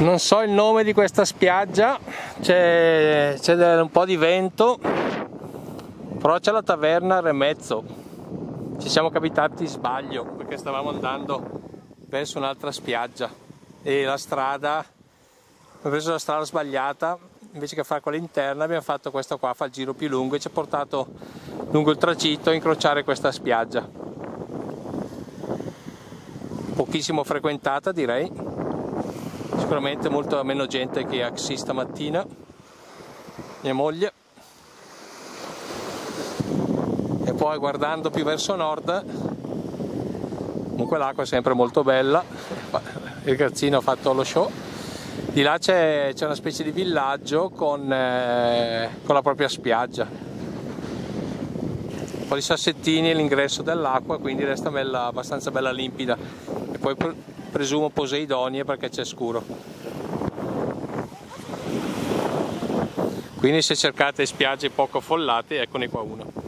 Non so il nome di questa spiaggia, c'è un po' di vento, però c'è la taverna Remezzo. Ci siamo capitati sbaglio perché stavamo andando verso un'altra spiaggia e la strada, abbiamo preso la strada sbagliata, invece che fare quella interna abbiamo fatto questa qua, fa il giro più lungo e ci ha portato lungo il tragitto a incrociare questa spiaggia. Pochissimo frequentata, direi. Sicuramente molto meno gente che a Xi stamattina, mia moglie. E poi guardando più verso nord, comunque l'acqua è sempre molto bella, il ragazzino ha fatto lo show. Di là c'è una specie di villaggio con la propria spiaggia, un po' di sassettini all'ingresso dell'acqua, quindi resta abbastanza bella limpida. E poi presumo poseidonie perché c'è scuro. Quindi se cercate spiagge poco affollate, eccone qua una.